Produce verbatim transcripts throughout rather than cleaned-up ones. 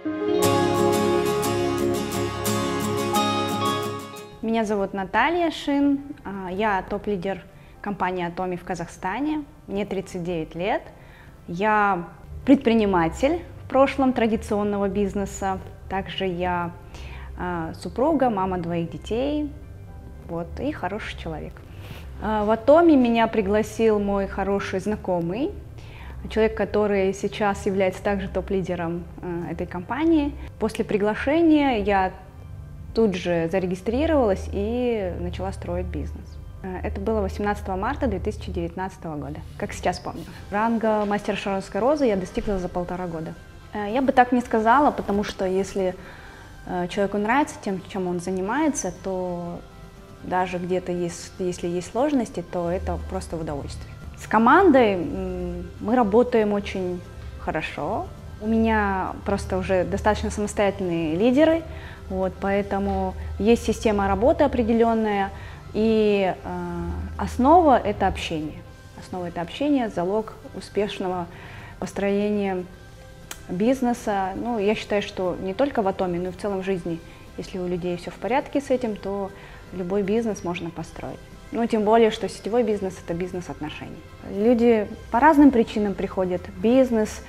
Меня зовут Наталья Шин, я топ-лидер компании Atomi в Казахстане, мне тридцать девять лет, я предприниматель в прошлом традиционного бизнеса, также я супруга, мама двоих детей, вот, и хороший человек. В Atomi меня пригласил мой хороший знакомый, человек, который сейчас является также топ-лидером этой компании. После приглашения я тут же зарегистрировалась и начала строить бизнес. Это было восемнадцатого марта две тысячи девятнадцатого года, как сейчас помню. Ранга мастера Шаровской розы я достигла за полтора года. Я бы так не сказала, потому что если человеку нравится тем, чем он занимается, то даже где-то есть, если есть сложности, то это просто удовольствие. С командой мы работаем очень хорошо. У меня просто уже достаточно самостоятельные лидеры, вот, поэтому есть система работы определенная, и э, основа – это общение. Основа – это общение, залог успешного построения бизнеса. Ну, я считаю, что не только в Atomi, но и в целом в жизни, если у людей все в порядке с этим, то любой бизнес можно построить. Ну, тем более, что сетевой бизнес – это бизнес отношений. Люди по разным причинам приходят в бизнес,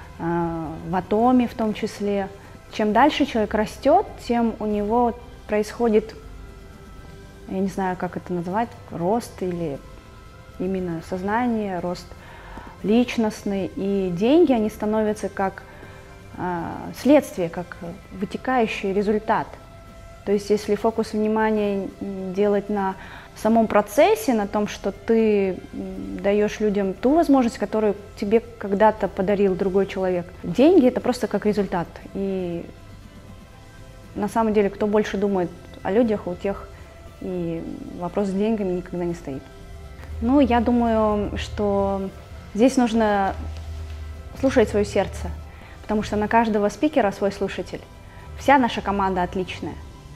в Atomi в том числе. Чем дальше человек растет, тем у него происходит, я не знаю, как это называть, рост или именно сознание, рост личностный. И деньги, они становятся как э, следствие, как вытекающий результат. То есть если фокус внимания делать на самом процессе, на том, что ты даешь людям ту возможность, которую тебе когда-то подарил другой человек. Деньги – это просто как результат. И на самом деле, кто больше думает о людях, у тех и вопрос с деньгами никогда не стоит. Ну, я думаю, что здесь нужно слушать свое сердце, потому что на каждого спикера свой слушатель. Вся наша команда отличная.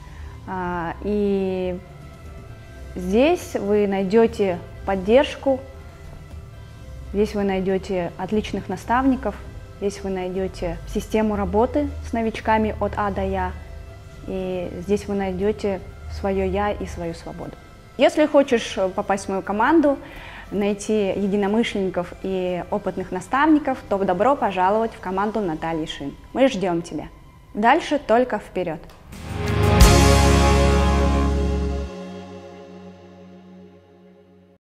И здесь вы найдете поддержку, здесь вы найдете отличных наставников, здесь вы найдете систему работы с новичками от А до Я, и здесь вы найдете свое Я и свою свободу. Если хочешь попасть в мою команду, найти единомышленников и опытных наставников, то добро пожаловать в команду Натальи Шин. Мы ждем тебя. Дальше только вперед!